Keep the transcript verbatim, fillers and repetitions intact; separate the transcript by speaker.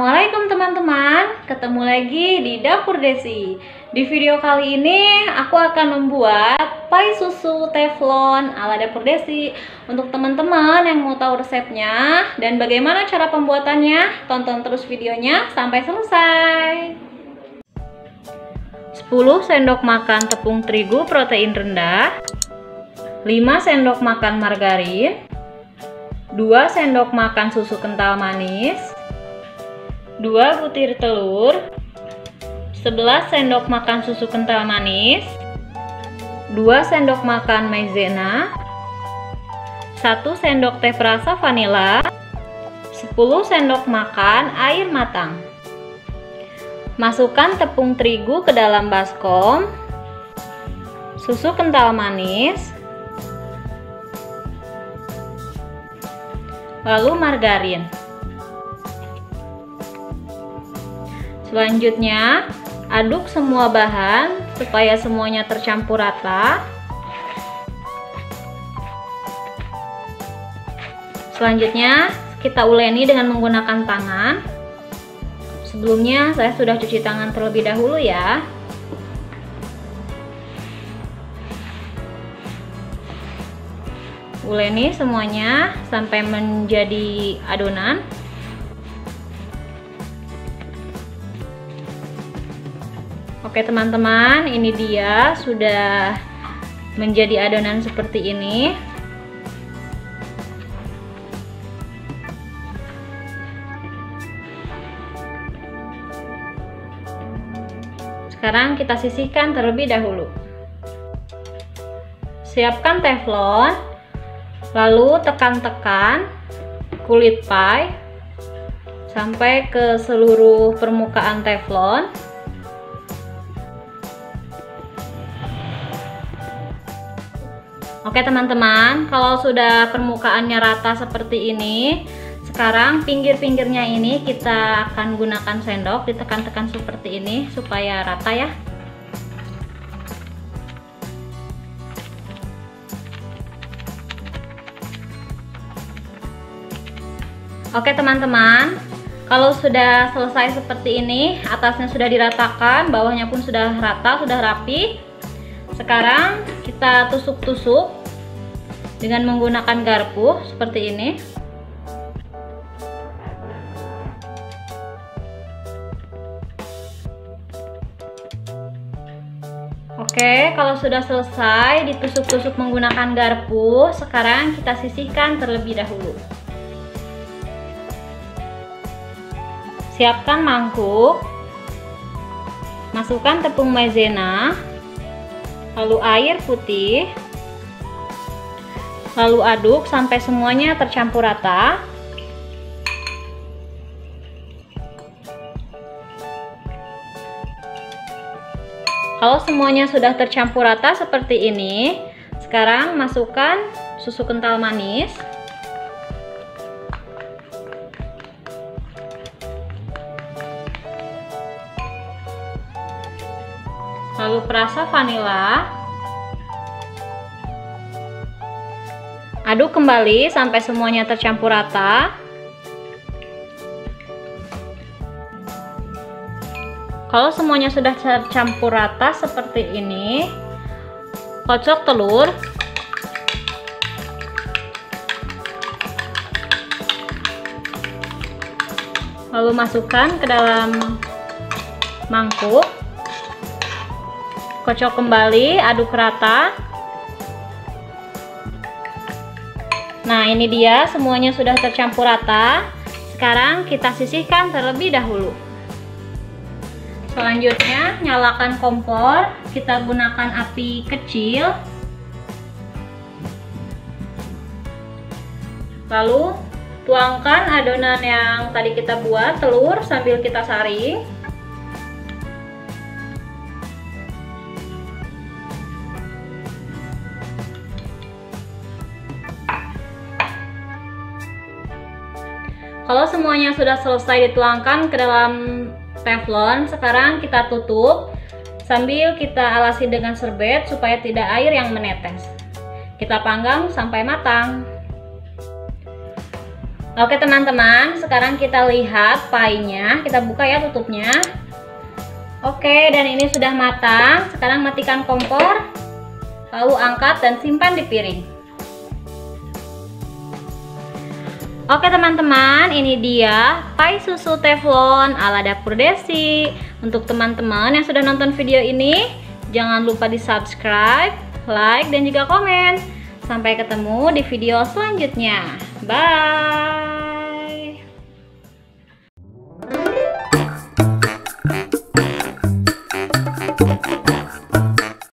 Speaker 1: Assalamualaikum teman-teman, ketemu lagi di Dapur Desi. Di video kali ini aku akan membuat pai susu teflon ala Dapur Desi. Untuk teman-teman yang mau tahu resepnya dan bagaimana cara pembuatannya, tonton terus videonya sampai selesai. sepuluh sendok makan tepung terigu protein rendah, lima sendok makan margarin, dua sendok makan susu kental manis, dua butir telur, sebelas sendok makan susu kental manis, dua sendok makan maizena, satu sendok teh perasa vanila, sepuluh sendok makan air matang. Masukkan tepung terigu ke dalam baskom, susu kental manis, lalu margarin. Selanjutnya, aduk semua bahan supaya semuanya tercampur rata. Selanjutnya, kita uleni dengan menggunakan tangan. Sebelumnya, saya sudah cuci tangan terlebih dahulu ya. Uleni semuanya sampai menjadi adonan. Oke teman-teman, ini dia sudah menjadi adonan seperti ini. Sekarang kita sisihkan terlebih dahulu. Siapkan teflon, lalu tekan-tekan kulit pai sampai ke seluruh permukaan teflon. Oke teman-teman, kalau sudah permukaannya rata seperti ini, sekarang pinggir-pinggirnya ini kita akan gunakan sendok, ditekan-tekan seperti ini supaya rata ya. Oke teman-teman, kalau sudah selesai seperti ini, atasnya sudah diratakan, bawahnya pun sudah rata, sudah rapi. Sekarang kita tusuk-tusuk dengan menggunakan garpu seperti ini. Oke, kalau sudah selesai ditusuk-tusuk menggunakan garpu, sekarang kita sisihkan terlebih dahulu. Siapkan mangkuk, masukkan tepung maizena, lalu air putih, lalu aduk sampai semuanya tercampur rata. Kalau semuanya sudah tercampur rata seperti ini, sekarang masukkan susu kental manis, lalu perasa vanila. Aduk kembali sampai semuanya tercampur rata. Kalau semuanya sudah tercampur rata seperti ini, kocok telur. Lalu masukkan ke dalam mangkuk. Kocok kembali, aduk rata. Nah, ini dia semuanya sudah tercampur rata. Sekarang kita sisihkan terlebih dahulu. Selanjutnya, nyalakan kompor. Kita gunakan api kecil. Lalu, tuangkan adonan yang tadi kita buat, telur, sambil kita saring. Kalau semuanya sudah selesai dituangkan ke dalam teflon, sekarang kita tutup sambil kita alasi dengan serbet supaya tidak air yang menetes. Kita panggang sampai matang. Oke teman-teman, sekarang kita lihat pie-nya. Kita buka ya tutupnya. Oke, dan ini sudah matang. Sekarang matikan kompor, lalu angkat dan simpan di piring. Oke teman-teman, ini dia pie susu teflon ala Dapur Desi. Untuk teman-teman yang sudah nonton video ini, jangan lupa di subscribe, like, dan juga komen. Sampai ketemu di video selanjutnya. Bye.